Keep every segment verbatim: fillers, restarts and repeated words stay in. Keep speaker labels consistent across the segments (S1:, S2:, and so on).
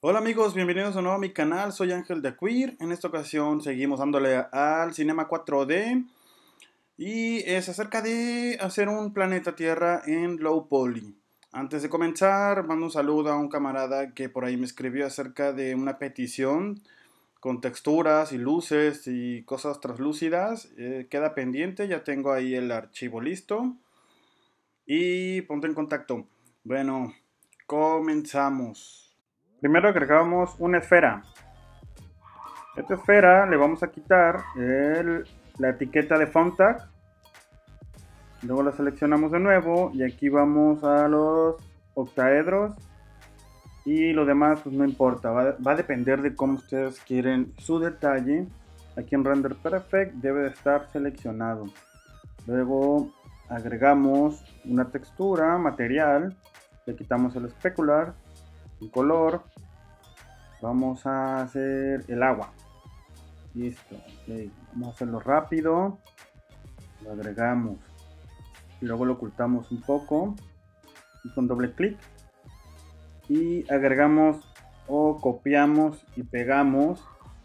S1: Hola amigos, bienvenidos de nuevo a mi canal, soy Ángel de Queer. En esta ocasión seguimos dándole al Cinema cuatro D y es acerca de hacer un planeta Tierra en low poly. Antes de comenzar, mando un saludo a un camarada que por ahí me escribió acerca de una petición con texturas y luces y cosas translúcidas. Eh, queda pendiente, ya tengo ahí el archivo listo y ponte en contacto. Bueno, comenzamos. Primero agregamos una esfera. Esta esfera le vamos a quitar el, la etiqueta de Font Tag. Luego la seleccionamos de nuevo y aquí vamos a los octaedros. Y lo demás pues no importa, va, va a depender de cómo ustedes quieren su detalle. Aquí en Render Perfect debe de estar seleccionado. Luego agregamos una textura, material. Le quitamos el especular, el color. Vamos a hacer el agua. Listo, okay. Vamos a hacerlo rápido. Lo agregamos. Y luego lo ocultamos un poco. Y con doble clic. Y agregamos o copiamos y pegamos.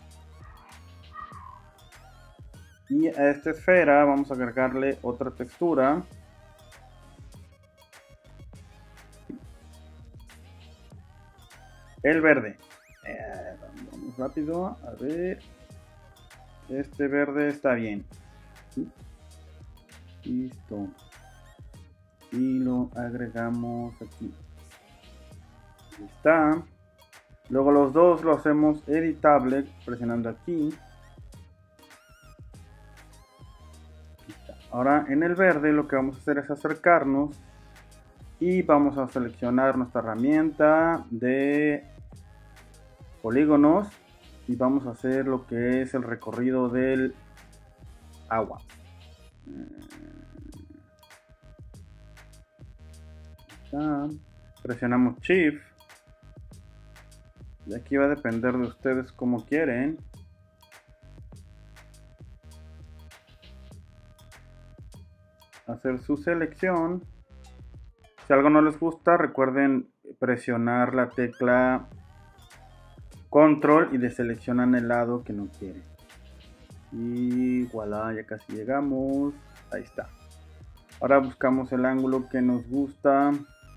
S1: Y a esta esfera vamos a agregarle otra textura. El verde. Eh, vamos rápido. A ver. Este verde está bien. Listo. Y lo agregamos aquí. Ahí está. Luego los dos lo hacemos editable presionando aquí. Ahora en el verde lo que vamos a hacer es acercarnos y vamos a seleccionar nuestra herramienta de polígonos y vamos a hacer lo que es el recorrido del agua. Está. Presionamos Shift y aquí va a depender de ustedes como quieren. Hacer su selección. Si algo no les gusta, recuerden presionar la tecla Control y deseleccionan el lado que no quieren. Y voilà, ya casi llegamos. Ahí está. Ahora buscamos el ángulo que nos gusta.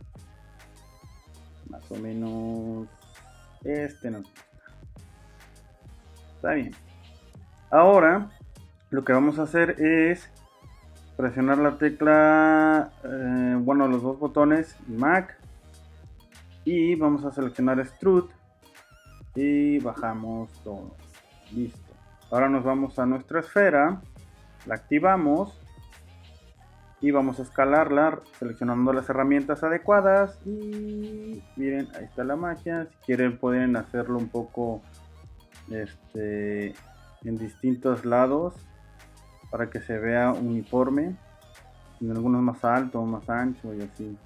S1: Más o menos este nos gusta. Está bien. Ahora lo que vamos a hacer es presionar la tecla, eh, bueno, los dos botones Mac, y vamos a seleccionar Extrude y bajamos todo. Listo. Ahora nos vamos a nuestra esfera, la activamos y vamos a escalarla seleccionando las herramientas adecuadas. Y miren, ahí está la magia. Si quieren pueden hacerlo un poco este, en distintos lados para que se vea uniforme, en algunos más alto, más ancho y así.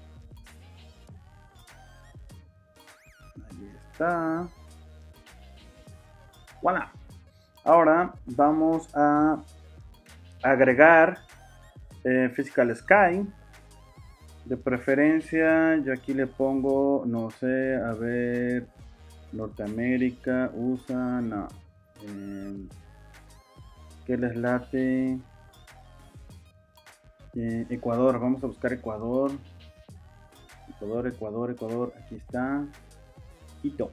S1: Ahí está. Voilà. Ahora vamos a agregar eh, Physical Sky. De preferencia yo aquí le pongo, no sé, a ver, Norteamérica, U S A, no. Eh, ¿Qué les late? Eh, Ecuador, vamos a buscar Ecuador. Ecuador, Ecuador, Ecuador, aquí está. Quito.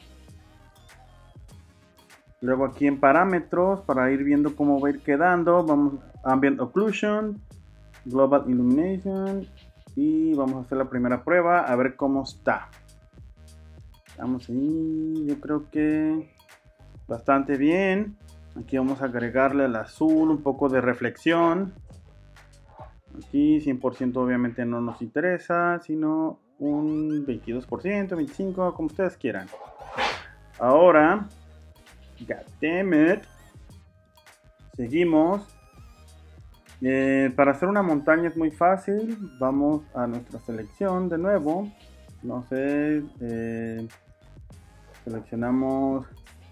S1: Luego aquí en parámetros, para ir viendo cómo va a ir quedando, vamos a Ambient Occlusion, Global Illumination y vamos a hacer la primera prueba, a ver cómo está. Vamos ahí, yo creo que bastante bien. Aquí vamos a agregarle al azul un poco de reflexión. Aquí cien por ciento obviamente no nos interesa, sino un veintidós por ciento, veinticinco por ciento, como ustedes quieran. Ahora, goddammit, seguimos. Eh, para hacer una montaña es muy fácil. Vamos a nuestra selección de nuevo. No sé, eh, seleccionamos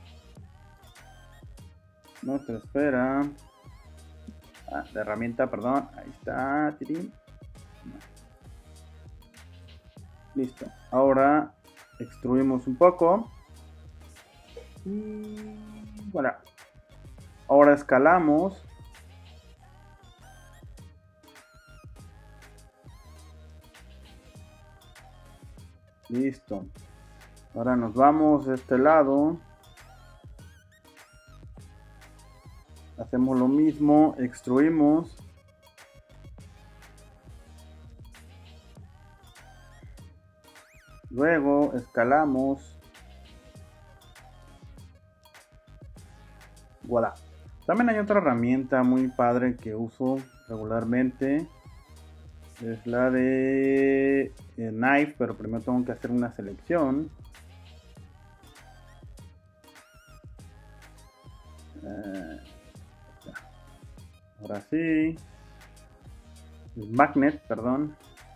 S1: nuestra esfera. Ah, la herramienta, perdón, ahí está. Tirín. Listo. Ahora extruimos un poco. Y voilà. Ahora escalamos. Listo. Ahora nos vamos de este lado. Hacemos lo mismo, extruimos. Luego escalamos. Voilà. También hay otra herramienta muy padre que uso regularmente. Es la de eh, Knife, pero primero tengo que hacer una selección. Eh, ahora sí. El Magnet, perdón.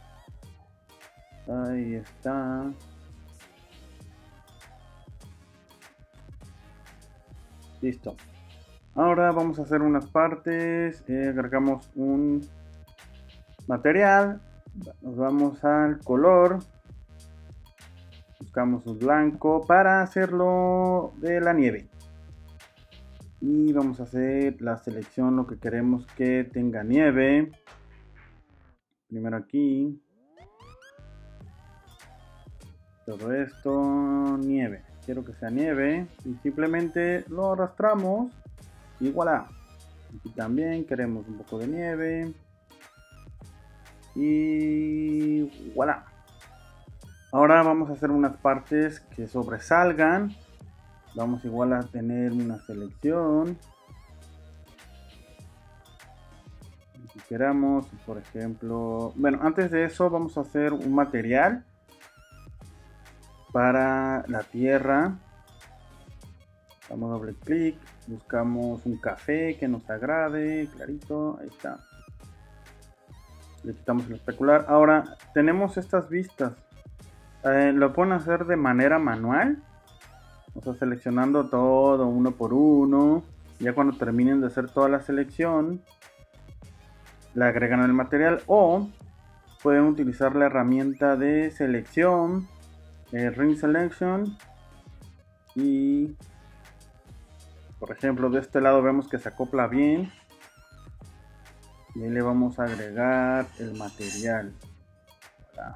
S1: Ahí está. Listo. Ahora vamos a hacer unas partes. Eh, agregamos un material. Nos vamos al color. Buscamos un blanco para hacerlo de la nieve. Y vamos a hacer la selección, lo que queremos que tenga nieve. Primero aquí. Todo esto, nieve. Quiero que sea nieve. Y simplemente lo arrastramos. Y voilà. Aquí también queremos un poco de nieve. Y voilà. Ahora vamos a hacer unas partes que sobresalgan. Vamos igual a tener una selección. Si queramos, por ejemplo... Bueno, antes de eso vamos a hacer un material para la tierra. Damos doble clic. Buscamos un café que nos agrade. Clarito, ahí está. Le quitamos el especular. Ahora tenemos estas vistas. Eh, lo pueden hacer de manera manual. O sea, seleccionando todo uno por uno. Ya cuando terminen de hacer toda la selección, le agregan el material. O pueden utilizar la herramienta de selección, eh, Ring Selection. Y por ejemplo, de este lado vemos que se acopla bien. Y ahí le vamos a agregar el material. Voilà.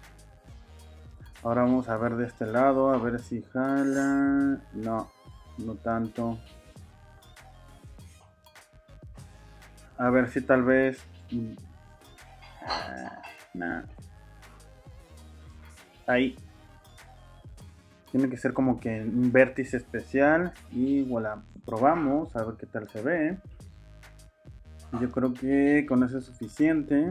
S1: Ahora vamos a ver de este lado, a ver si jala. No, no tanto. A ver si tal vez... Ah, nah. Ahí. Tiene que ser como que un vértice especial. Y voilà, probamos a ver qué tal se ve. Yo creo que con eso es suficiente.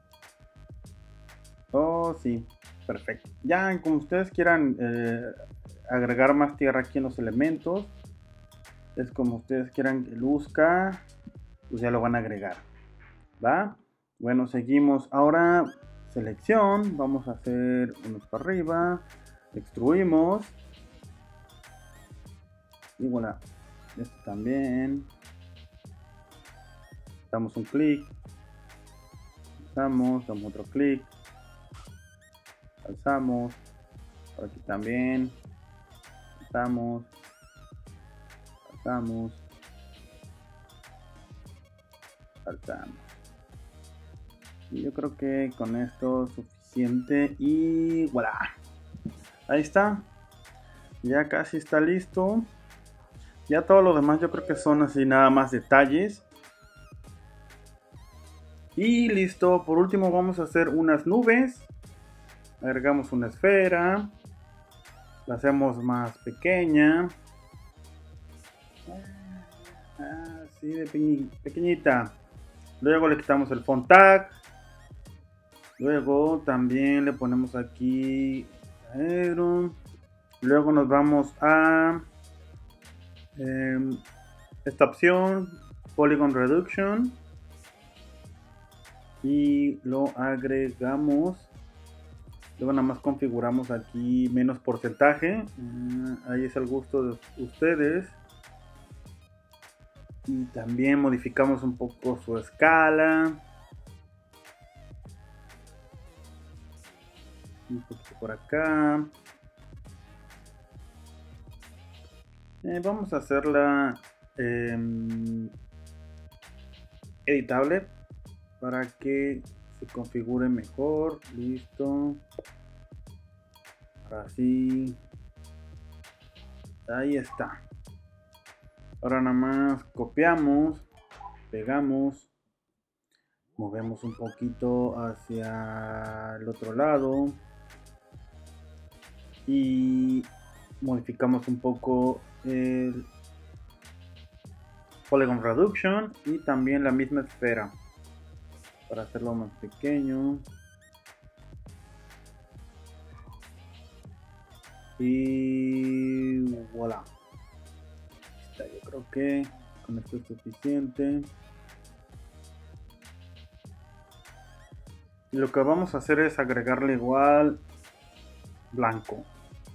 S1: Oh, sí. Perfecto. Ya, como ustedes quieran eh, agregar más tierra aquí en los elementos, es como ustedes quieran que luzca, pues ya lo van a agregar. ¿Va? Bueno, seguimos. Ahora, selección. Vamos a hacer unos para arriba. Extruimos. Y voilà. Este también. Damos un clic. Damos, damos otro clic. Alzamos, por aquí también, alzamos, alzamos, alzamos. Y yo creo que con esto es suficiente y voilà. Ahí está, ya casi está listo. Ya todo lo demás yo creo que son así nada más detalles. Y listo, por último vamos a hacer unas nubes. Agregamos una esfera, la hacemos más pequeña, así de pequeñita. Luego le quitamos el font tag. Luego también le ponemos aquí aero. Luego nos vamos a eh, esta opción, Polygon Reduction, y lo agregamos. Luego nada más configuramos aquí menos porcentaje. Uh, ahí es al gusto de ustedes. Y también modificamos un poco su escala. Un poquito por acá. Eh, vamos a hacerla eh, editable para que se configure mejor. Listo. Ahora sí. Ahí está. Ahora nada más copiamos, pegamos, movemos un poquito hacia el otro lado y modificamos un poco el Polygon Reduction y también la misma esfera para hacerlo más pequeño. Y voilà. Yo creo que con esto es suficiente. Y lo que vamos a hacer es agregarle igual blanco.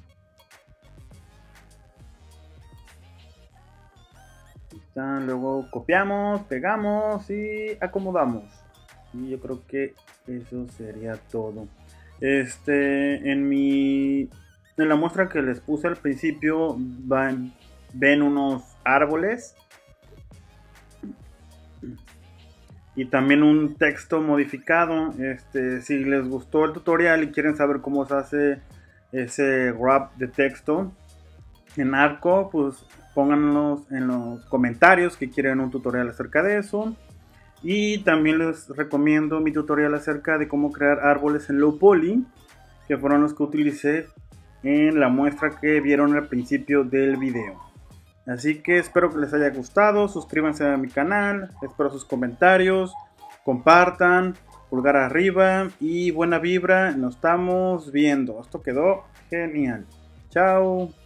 S1: Está, luego copiamos, pegamos y acomodamos. Y yo creo que eso sería todo. Este, en mi, en la muestra que les puse al principio, van, ven unos árboles y también un texto modificado. Este, si les gustó el tutorial y quieren saber cómo se hace ese wrap de texto en Arco, pues pónganlos en los comentarios que quieren un tutorial acerca de eso. Y también les recomiendo mi tutorial acerca de cómo crear árboles en Low Poly, que fueron los que utilicé en la muestra que vieron al principio del video. Así que espero que les haya gustado, suscríbanse a mi canal, espero sus comentarios, compartan, pulgar arriba y buena vibra, nos estamos viendo. Esto quedó genial. Chao.